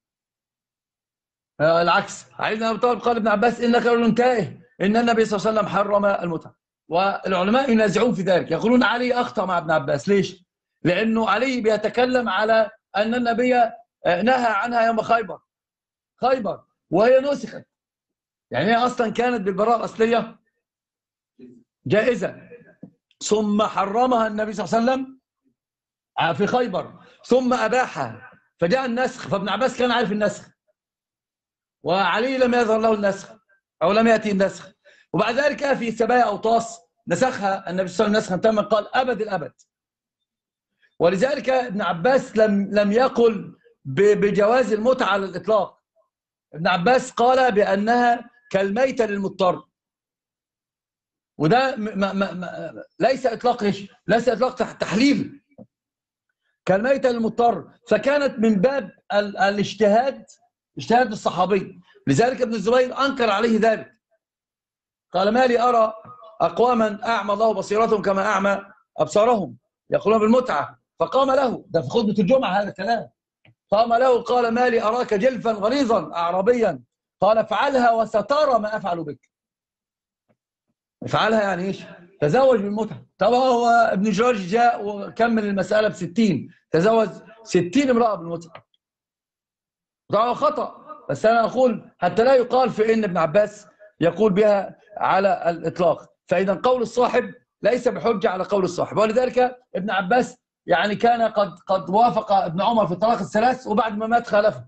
آه العكس، علي بن أبي طالب قال ابن عباس إنك رجل تائه، إن النبي صلى الله عليه وسلم حرم المتعة. والعلماء ينازعون في ذلك، يقولون علي أخطأ مع ابن عباس. ليش؟ لأنه علي بيتكلم على أن النبي نهى عنها يوم خيبر خيبر وهي نسخت، يعني هي أصلا كانت بالبراءة الأصلية جائزة، ثم حرمها النبي صلى الله عليه وسلم في خيبر ثم أباحها، فجاء النسخ، فابن عباس كان عارف النسخ وعلي لم يظهر له النسخ أو لم يأتي النسخ، وبعد ذلك في سبايا أوطاس نسخها النبي صلى الله عليه وسلم نسخا تاما، قال أبد الأبد. ولذلك ابن عباس لم لم يقل بجواز المتعة على الإطلاق، ابن عباس قال بأنها كالميتة للمضطر، وده ما ما ما ليس إطلاق إيش؟ ليس إطلاق تحليل، كالميتة للمضطر، فكانت من باب الاجتهاد، اجتهاد الصحابي. لذلك ابن الزبير أنكر عليه ذلك، قال ما لي أرى أقواما أعمى الله بصيرتهم كما أعمى أبصارهم يقولون بالمتعة، فقام له، ده في خطبة الجمعة هذا الكلام، قام له قال ما لي أراك جلفا غليظا أعرابيا، قال افعلها وسترى ما أفعل بك. افعلها يعني إيش؟ تزوج بالمتعة. طبعا هو ابن جورج جاء وكمل المسألة بستين، تزوج ستين امرأة بالمتعة، طبعا خطأ، بس أنا أقول حتى لا يقال في إن ابن عباس يقول بها على الإطلاق. فإذا قول الصاحب ليس بحجة على قول الصاحب، ولذلك ابن عباس يعني كان قد قد وافق ابن عمر في الطلاق الثلاث، وبعد ما مات خالفه،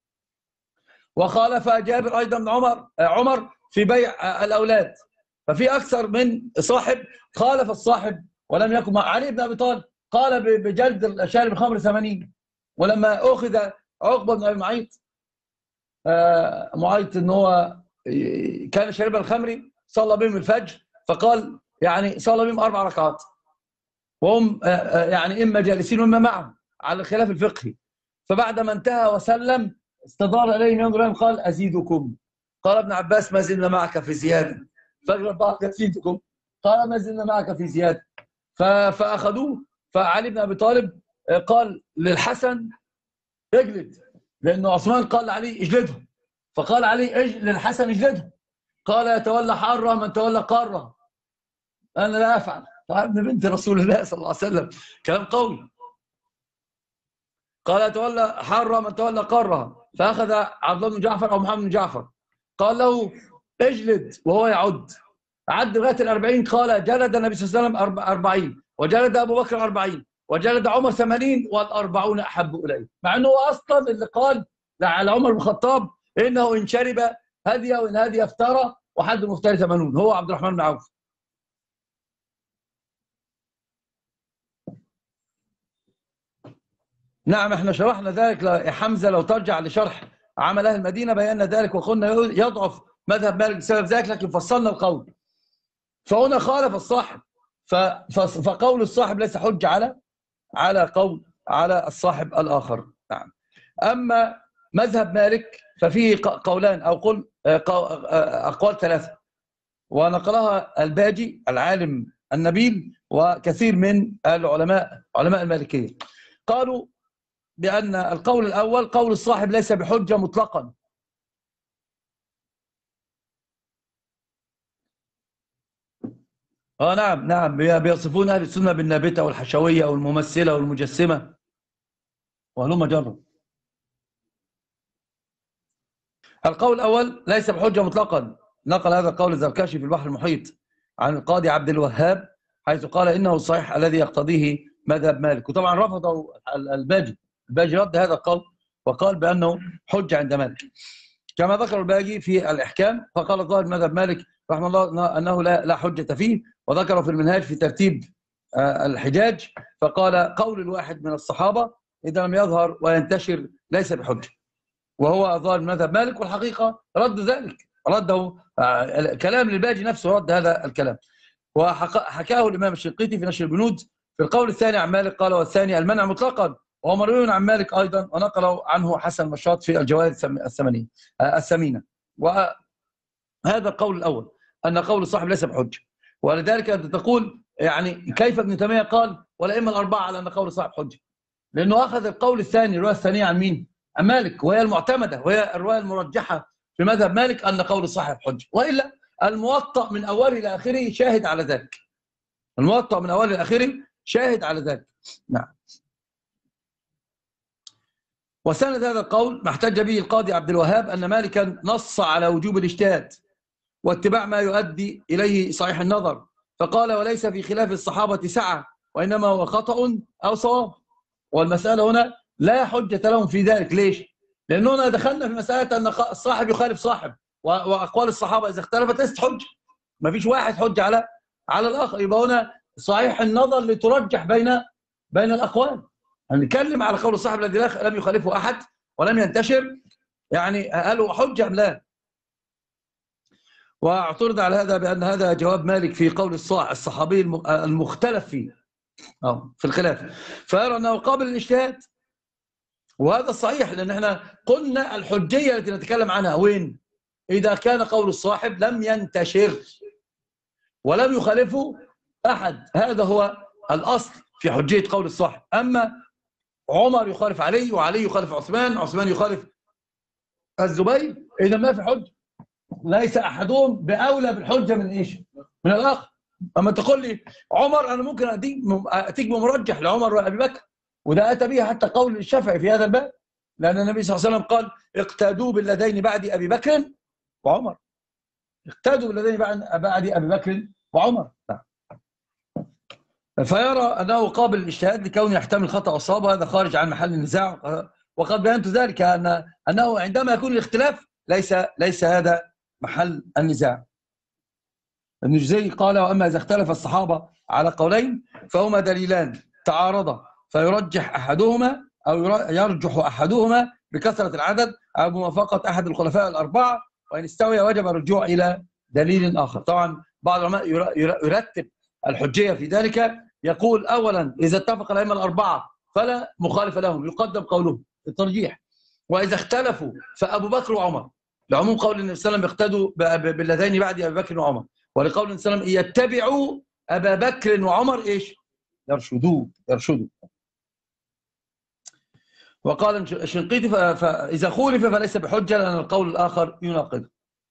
وخالف جابر أيضا بن عمر عمر في بيع الأولاد. ففي أكثر من صاحب خالف الصاحب ولم يكن مع علي بن أبي طالب، قال بجلد شارب الخمر ثمانين، ولما أخذ عقبة بن أبي معيط آه معيط ان هو كان شاربا الخمر صلى بهم الفجر، فقال يعني صلى بهم اربع ركعات وهم آه يعني اما جالسين واما معهم على الخلاف الفقهي، فبعد ما انتهى وسلم استدار إليه الإمام إبراهيم قال أزيدكم. قال ابن عباس ما زلنا معك في زيادة. فقال أزيدكم. قال ما زلنا معك في زيادة. فأخذوه. فعلي بن أبي طالب قال للحسن اجلد، لأنه عثمان قال لعلي اجلده، فقال علي اجلد للحسن اجلده. قال يتولى حاره من تولى قاره، أنا لا أفعل. ابن بنت رسول الله صلى الله عليه وسلم، كلام قوي. قال يتولى حاره من تولى قاره. فأخذ عبد الله بن جعفر أو محمد بن جعفر قال له اجلد وهو يعد. عد لغايه الأربعين. قال جلد النبي صلى الله عليه وسلم أربعين، وجلد أبو بكر أربعين، وجلد عمر ثمانين، والأربعون أحب إليه. مع أنه أصلا اللي قال على عمر بن الخطاب إنه إن شرب هدي وإن هدي افترى وحد المفتري ثمانون، هو عبد الرحمن بن عوف. نعم احنا شرحنا ذلك يا حمزة، لو ترجع لشرح عمل أهل المدينة بينا ذلك، وقلنا يضعف مذهب مالك بسبب ذلك، لكن فصلنا القول. فهنا خالف الصاحب، فقول الصاحب ليس حجة على على قول على الصاحب الآخر. نعم. أما مذهب مالك ففيه قولان أو قل أقوال ثلاثة، ونقلها الباجي العالم النبيل وكثير من العلماء علماء المالكية. قالوا بأن القول الأول قول الصاحب ليس بحجة مطلقا، اه نعم نعم بيصفون اهل السنه بالنابته والحشويه والممثله والمجسمه وهلم جرا. القول الاول ليس بحجه مطلقا، نقل هذا القول الزركشي في البحر المحيط عن القاضي عبد الوهاب، حيث قال انه الصحيح الذي يقتضيه مذهب مالك. وطبعا رفضه الباجي، الباجي رد هذا القول وقال بانه حجه عند مالك، كما ذكر الباجي في الاحكام. فقال الظاهر مذهب مالك رحمه الله انه لا لا حجه فيه، وذكره في المنهاج في ترتيب الحجاج، فقال قول الواحد من الصحابه اذا لم يظهر وينتشر ليس بحجه، وهو ظاهر مذهب مالك. والحقيقه رد ذلك، رده كلام للباجي نفسه، رد هذا الكلام، وحكاه الامام الشنقيطي في نشر البنود في القول الثاني عن مالك. قال والثاني المنع مطلقا، وهو مروي عن مالك ايضا، ونقله عنه حسن مشاط في الجوائز الثمانيه الثمينه. وهذا القول الاول ان قول الصاحب ليس بحجه، ولذلك انت تقول يعني كيف ابن تيميه قال والائمه الاربعه على ان قول الصاحب حجه، لانه اخذ القول الثاني، الروايه الثانيه عن مين؟ عن مالك، وهي المعتمده وهي الروايه المرجحه في مذهب مالك ان قول الصاحب حجه. والا الموطأ من اوله الى اخره شاهد على ذلك، الموطأ من اوله الى اخره شاهد على ذلك. نعم. وسند هذا القول ما احتج به القاضي عبد الوهاب ان مالكا نص على وجوب الاجتهاد واتباع ما يؤدي اليه صحيح النظر، فقال وليس في خلاف الصحابه سعه، وانما هو خطأ او صواب. والمساله هنا لا حجه لهم في ذلك. ليش؟ لاننا دخلنا في مساله ان الصاحب يخالف صاحب، واقوال الصحابه اذا اختلفت ليست حجه، ما فيش واحد حجه على على الاخر. يبقى هنا صحيح النظر لترجح بين بين الاقوال. هنتكلم على قول الصاحب الذي لم يخالفه احد ولم ينتشر، يعني هل هو حجه ام لا؟ واعترض على هذا بان هذا جواب مالك في قول الصحابي المختلف فيه اه في الخلاف، فيرى انه قابل للاجتهاد، وهذا الصحيح. لان احنا قلنا الحجيه التي نتكلم عنها وين؟ اذا كان قول الصاحب لم ينتشر ولم يخالفه احد، هذا هو الاصل في حجيه قول الصاحب. اما عمر يخالف علي، وعلي يخالف عثمان، عثمان يخالف الزبير، اذا ما في حجه، ليس احدهم باولى بالحجه من ايش؟ من الاخر. اما تقول لي عمر، انا ممكن اتيك بمرجح لعمر وابي بكر، وده اتى به حتى قول الشافعي في هذا الباب، لان النبي صلى الله عليه وسلم قال اقتادوا بالذين بعد ابي بكر وعمر، اقتادوا بالذين بعد ابي بكر وعمر. فيرى انه قابل للاجتهاد لكونه يحتمل خطا والصواب، وهذا خارج عن محل النزاع. وقد بينت ذلك ان انه عندما يكون الاختلاف ليس ليس هذا محل النزاع. ابن الجزري قال واما اذا اختلف الصحابه على قولين فهما دليلان تعارضا، فيرجح احدهما او يرجح احدهما بكثره العدد او بموافقه احد الخلفاء الاربعه، وان استوي وجب الرجوع الى دليل اخر. طبعا بعض العلماء يرتب الحجيه في ذلك، يقول اولا اذا اتفق الائمه الاربعه فلا مخالف لهم يقدم قولهم، في الترجيح. وإذا اختلفوا فأبو بكر وعمر، لعموم قول النبي صلى الله عليه وسلم اقتدوا باللذين بعد أبي بكر وعمر، ولقول النبي صلى الله عليه وسلم يتبعوا أبا بكر وعمر إيش؟ يرشدوا يرشدوا. وقال الشنقيطي فإذا خولف فليس بحجة لأن القول الآخر يناقض.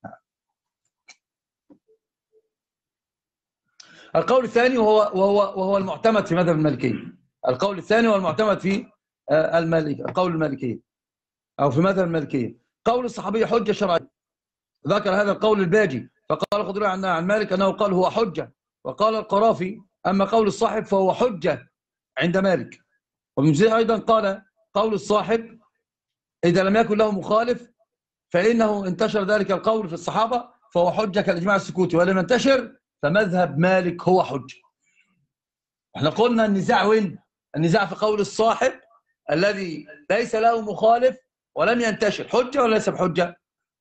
القول الثاني وهو وهو وهو المعتمد في مذهب المالكية. القول الثاني هو المعتمد في المالكية، القول المالكية أو في مذهب المالكية. قول الصحابي حجة شرعية، ذكر هذا القول الباجي فقال الخضري عن عن مالك أنه قال هو حجة، وقال القرافي أما قول الصاحب فهو حجة عند مالك. وابن جزي أيضا قال قول الصاحب إذا لم يكن له مخالف فإنه انتشر ذلك القول في الصحابة فهو حجة كالإجماع السكوتي، ولم ينتشر فمذهب مالك هو حجة. احنا قلنا النزاع وين؟ النزاع في قول الصاحب الذي ليس له مخالف ولم ينتشر، حجة ولا ليس بحجة؟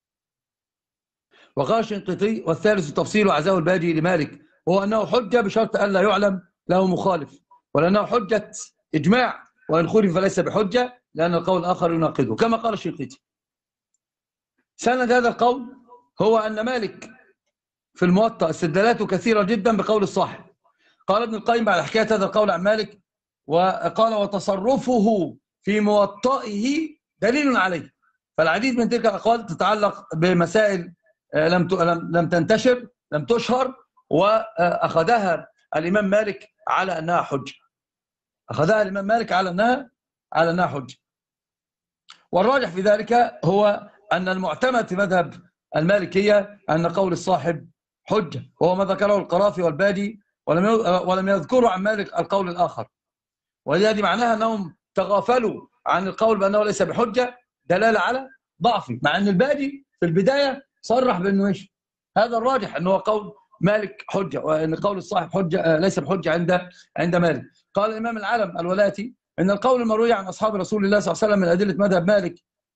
وقال الشنقيطي والثالث تفصيل وعزاه الباجي لمالك وهو أنه حجة بشرط أن لا يعلم له مخالف، ولأنه حجة إجماع، وإن خولف فليس بحجة لأن القول الآخر يناقضه كما قال الشنقيطي. سند هذا القول هو أن مالك في الموطأ استدلالاته كثيرة جدا بقول الصاحب. قال ابن القيم بعد حكاية هذا القول عن مالك وقال وتصرفه في موطئه دليل عليه. فالعديد من تلك الأقوال تتعلق بمسائل لم لم تنتشر لم تشهر، وأخذها الإمام مالك على أنها حجة. أخذها الإمام مالك على أنها على أنها حجة. والراجح في ذلك هو أن المعتمد في مذهب المالكية أن قول الصاحب حجة، وهو ما ذكره القرافي والباجي، ولم ولم يذكروا عن مالك القول الآخر. وهذه معناها أنهم تغافلوا عن القول بأنه ليس بحجة دلالة على ضعفه، مع أن الباجي في البداية صرح بأنه إيش؟ هذا الراجح أنه قول مالك حجة، وأن قول الصاحب حجة ليس بحجة عند عند مالك. قال الإمام العالم الولاتي إن القول المروي عن أصحاب رسول الله صلى الله عليه وسلم من أدلة مذهب مالك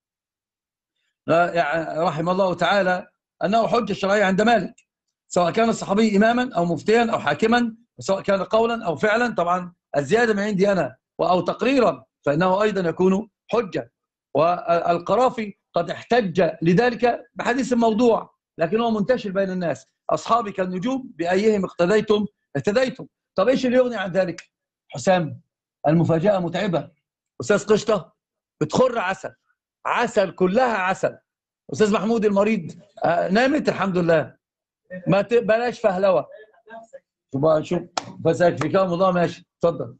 رحمه الله تعالى أنه حجة شرعية عند مالك، سواء كان الصحابي إماما أو مفتيا أو حاكما، سواء كان قولا أو فعلا. طبعا الزيادة من عندي أنا أو تقريرا فإنه أيضا يكون حجة. والقرافي قد احتج لذلك بحديث موضوع لكنه منتشر بين الناس، أصحابي كالنجوم بأيهم اقتديتم اهتديتم. طب إيش اللي يغني عن ذلك؟ حسام المفاجأة متعبة. أستاذ قشطة بتخر عسل عسل كلها عسل. أستاذ محمود المريض آه نامت الحمد لله، ما بلاش فهلوة. شوف شوف بس يكفيكم الله. ماشي اتفضل.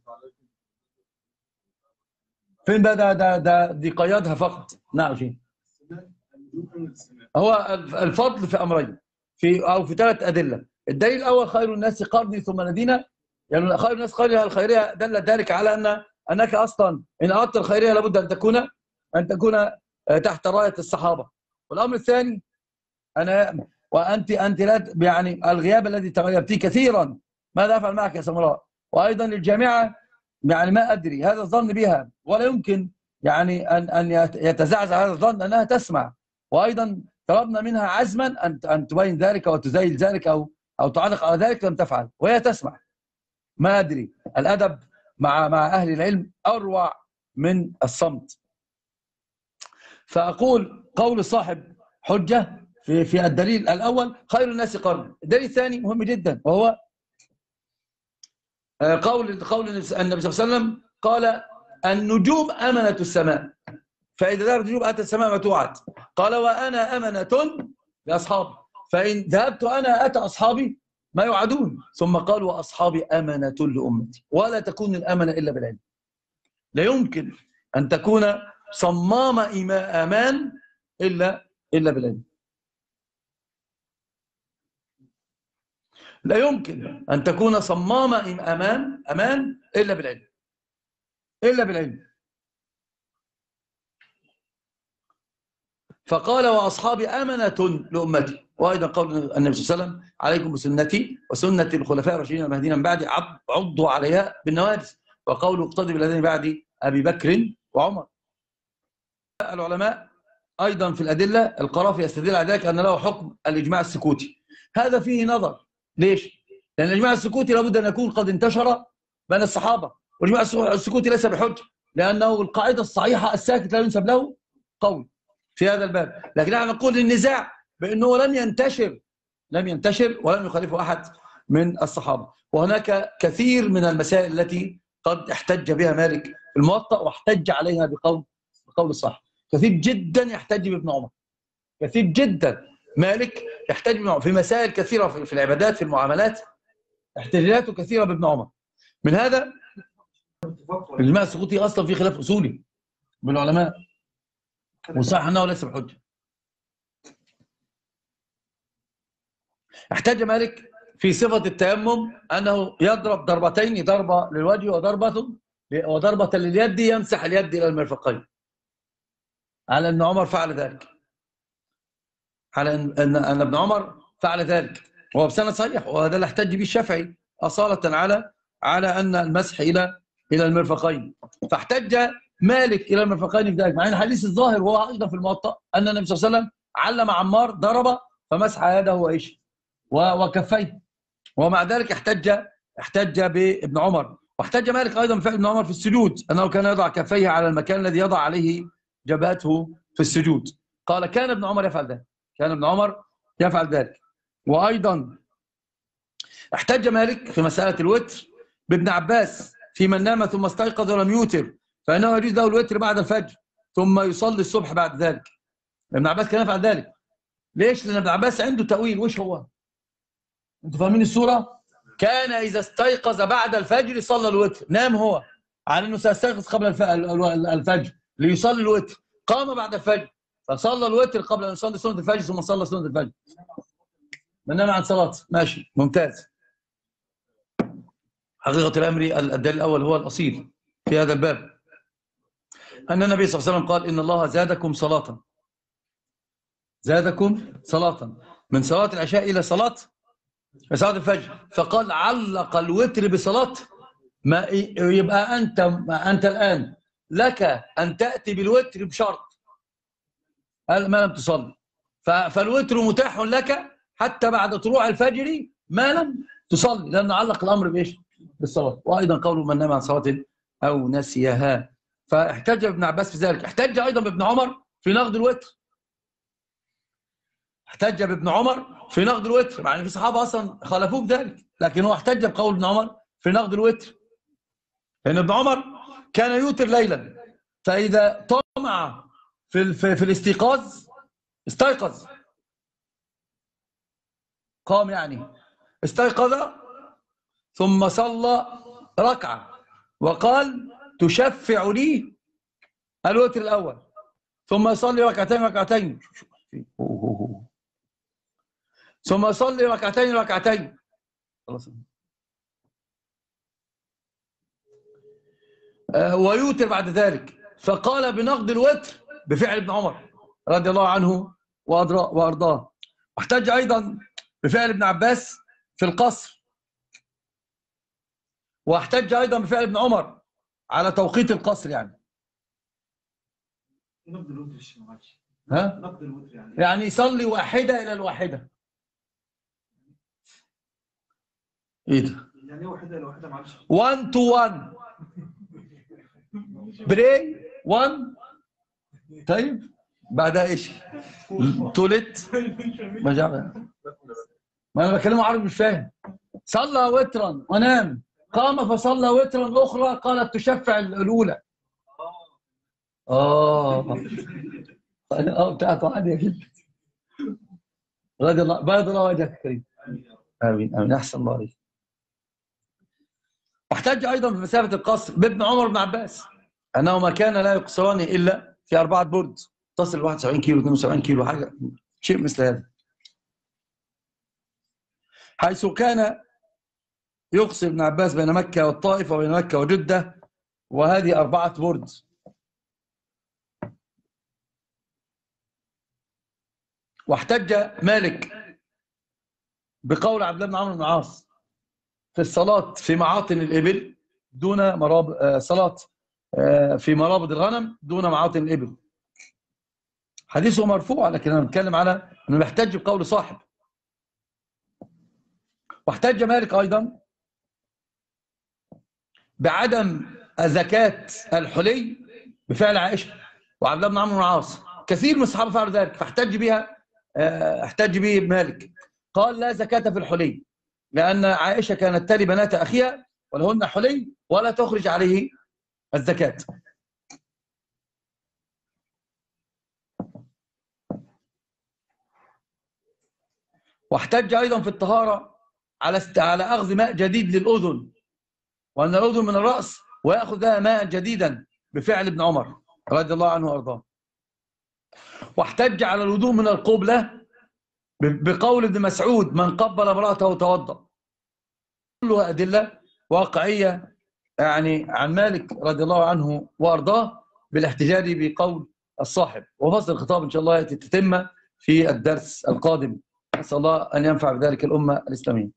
فين بقى ده ده ده دي قيادها فقط. نعم شيء. هو الفضل في امرين في او في ثلاث ادله. الدليل الاول خير الناس قرني ثم الذين، يعني خير الناس قرنها الخيريه دل ذلك على ان انك اصلا ان اردت الخيريه لابد ان تكون ان تكون تحت رايه الصحابه. والامر الثاني انا وانت انت لا يعني الغياب الذي تغيبتيه كثيرا ماذا افعل معك يا سمراء؟ وايضا الجامعه يعني ما ادري هذا الظن بها، ولا يمكن يعني ان ان يتزعزع هذا الظن انها تسمع. وايضا طلبنا منها عزما ان ان تبين ذلك وتزيل ذلك او او تعلق على ذلك، لم تفعل وهي تسمع. ما ادري الادب مع مع اهل العلم اروع من الصمت. فاقول قول صاحب حجه في في الدليل الاول خير الناس قرن. الدليل الثاني مهم جدا وهو قول قول النبي صلى الله عليه وسلم قال النجوم أمنة السماء، فإذا ذهبت النجوم أتت السماء ما توعد. قال وأنا أمنة لأصحابي، فإن ذهبت أنا أتى أصحابي ما يوعدون. ثم قال وأصحابي أمنة لأمتي، ولا تكون الأمنة إلا بالعلم. لا يمكن أن تكون صمام أمان إلا إلا بالعلم. لا يمكن أن تكون صمام أمان أمان إلا بالعلم إلا بالعلم. فقال وأصحابي أمنة لأمتي. وأيضا قول النبي صلى الله عليه وسلم عليكم بسنتي وسنة الخلفاء الراشدين المهديين من بعدي عضوا عليها بالنواجذ. وقول اقتدي بالذين بعدي أبي بكر وعمر. العلماء أيضا في الأدلة القرافي يستدل على ذلك أن له حكم الإجماع السكوتي. هذا فيه نظر. ليش؟ لأن الإجماع السكوتي لابد أن يكون قد انتشر بين الصحابة، والإجماع السكوتي ليس بحجة لأنه القاعدة الصحيحة الساكت لا ينسب له قول في هذا الباب. لكن نحن نقول النزاع بأنه لم ينتشر لم ينتشر ولم يخالفه أحد من الصحابة. وهناك كثير من المسائل التي قد احتج بها مالك في الموطأ واحتج عليها بقول بقول الصح. كثير جدا يحتج بابن عمر، كثير جدا. مالك يحتج بابن عمر في مسائل كثيرة في العبادات في المعاملات، احتجاجاته كثيرة بابن عمر. من هذا الإجماع السقوطي أصلا في خلاف أصولي بالعلماء، وصح أنه ليس بحجة. احتج مالك في صفة التيمم أنه يضرب ضربتين، ضربة للوجه وضربة وضربة لليد، يمسح اليد إلى المرفقين، على أن عمر فعل ذلك، على أن أن ابن عمر فعل ذلك، وهو بسند صحيح، وهذا اللي احتج به الشافعي أصالة على على أن المسح إلى إلى المرفقين. فاحتج مالك إلى المرفقين في ذلك، مع أن الحديث الظاهر وهو أيضا في الموطأ أن النبي صلى الله عليه وسلم علم عمار ضرب فمسح يده وإيش وكفيه، ومع ذلك احتج احتج بابن عمر. واحتج مالك أيضا بفعل ابن عمر في السجود، أنه كان يضع كفيه على المكان الذي يضع عليه جبهته في السجود. قال كان ابن عمر يفعل ذلك، كان ابن عمر يفعل ذلك. وأيضا احتج مالك في مسألة الوتر بابن عباس في من نام ثم استيقظ ولم يوتر، فإنه يجوز له الوتر بعد الفجر ثم يصلي الصبح بعد ذلك. ابن عباس كان يفعل ذلك. ليش؟ لأن ابن عباس عنده تأويل. وش هو؟ انتوا فاهمين الصورة؟ كان إذا استيقظ بعد الفجر صلى الوتر. نام هو على أنه سيستيقظ قبل الفجر ليصلي الوتر، قام بعد الفجر فصلى الوتر قبل أن يصلي سنة الفجر ثم صلى سنة الفجر. من نام عن صلاة. ماشي، ممتاز. حقيقة الأمر الدليل الأول هو الأصيل في هذا الباب، أن النبي صلى الله عليه وسلم قال إن الله زادكم صلاة، زادكم صلاة من صلاة العشاء إلى صلاة صلاة الفجر. فقال علق الوتر بصلاة، ما يبقى أنت أنت الآن لك أن تأتي بالوتر بشرط ما لم تصلي، فالوتر متاح لك حتى بعد طلوع الفجر ما لم تصلي، لأنه علق الأمر بإيش؟ بالصلاة. وأيضا قوله من نام عن صلاة أو نسيها. فاحتج ابن عباس في ذلك. احتج أيضا بابن عمر في نقض الوتر، احتج بابن عمر في نقض الوتر، مع ان في صحابه اصلا خالفوه بذلك، لكن هو احتج بقول ابن عمر في نقض الوتر، لان ابن عمر كان يوتر ليلا، فاذا طمع في في, في الاستيقاظ استيقظ، قام يعني استيقظ ثم صلى ركعه وقال تشفع لي الوتر الاول، ثم يصلي ركعتين ركعتين ثم يصلي ركعتين ركعتين خلاص آه ويوتر بعد ذلك. فقال بنقض الوتر بفعل ابن عمر رضي الله عنه وارضاه. واحتج ايضا بفعل ابن عباس في القصر، واحتج ايضا بفعل ابن عمر على توقيت القصر. يعني نقض الوتر ها؟ نقض الوتر يعني يعني يصلي واحدة إلى الواحدة. إيه ده؟ يعني واحدة إلى واحدة معلش. واحد تو واحد. بري واحد. طيب بعدها إيش؟ تولت. ما جاب. ما أنا بكلمه عربي مش فاهم. صلى وترا ونام، قام فصلى وترا أخرى قالت تشفع الأولى. آه اه بتاعته عادي جدا. رضي الله بارك الله وجهك يا كريم. امين امين احسن الله عليك. واحتج ايضا في مسافه القصر بابن عمر بن عباس انه ما كان لا يقصران الا في اربعه برد تصل واحد وسبعين كيلو اثنين وسبعين كيلو حاجه شيء مثل هذا، حيث كان يقصر ابن عباس بين مكه والطائف وبين مكه وجده، وهذه اربعه برد. واحتج مالك بقول عبد الله بن عمرو بن العاص في الصلاة في معاطن الإبل دون مراب صلاة في مرابض الغنم دون معاطن الإبل. حديثه مرفوع، لكن أنا بتكلم على أنه محتج بقول صاحب. واحتج مالك أيضا بعدم زكاة الحلي بفعل عائشة وعبد الله بن عمرو بن العاص، كثير من الصحابة فعلوا ذلك، فاحتج بها احتج به مالك، قال لا زكاة في الحلي لأن عائشة كانت تلي بنات أخيها ولهن حلي ولا تخرج عليه الزكاة. واحتج أيضا في الطهارة على على أخذ ماء جديد للأذن، وأن الأذن من الرأس ويأخذ لها ماء جديدا بفعل ابن عمر رضي الله عنه وأرضاه. واحتج على الوضوء من القبلة بقول ابن مسعود من قبل امرأته توضأ. كلها أدلة واقعية يعني عن مالك رضي الله عنه وأرضاه بالاحتجاج بقول الصاحب. وفصل الخطاب إن شاء الله تتم في الدرس القادم، نسأل الله أن ينفع بذلك الأمة الإسلامية.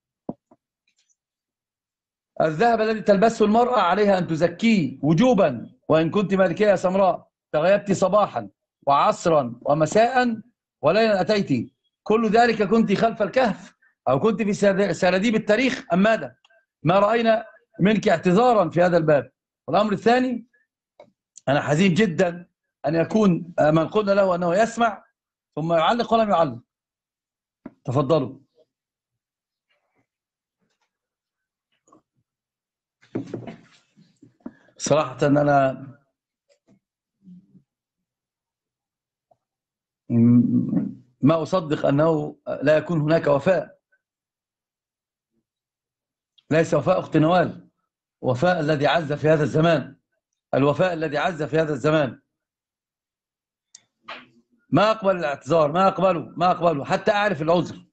الذهب الذي تلبسه المرأة عليها أن تزكيه وجوبا، وإن كنت مالكية سمراء تغيبت صباحا وعصرا ومساء وليلا أتيت، كل ذلك كنت خلف الكهف أو كنت في سراديب التاريخ أم ماذا؟ ما رأينا منك اعتذارا في هذا الباب. والأمر الثاني، أنا حزين جدا أن يكون من قلنا له أنه يسمع ثم يعلق ولم يعلق. تفضلوا. صراحة أنا ما أصدق أنه لا يكون هناك وفاء، ليس وفاء أخت نوال، وفاء الذي عز في هذا الزمان، الوفاء الذي عز في هذا الزمان. ما أقبل الاعتذار، ما أقبله ما أقبله حتى أعرف العذر.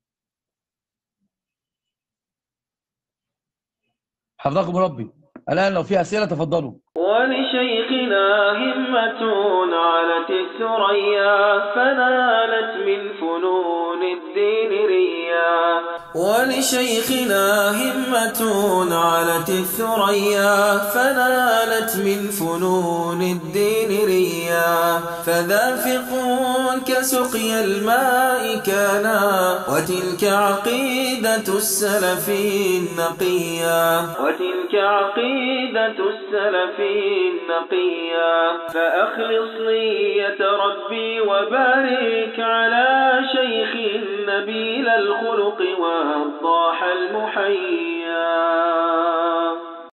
حفظكم ربي. الآن لو في أسئلة تفضلوا. ولشيخنا همة علت الثريا فنالت من فنون الدين ريا. ولشيخنا همة علت الثريا فنالت من فنون الدين ريا. فذا فقه كسقي الماء كانا وتلك عقيدة السلف النقيا. وتلك عقيدة السلف النقيا. فأخلص نية ربي وبارك على شيخ نبيل الخلق والضاح المحيي.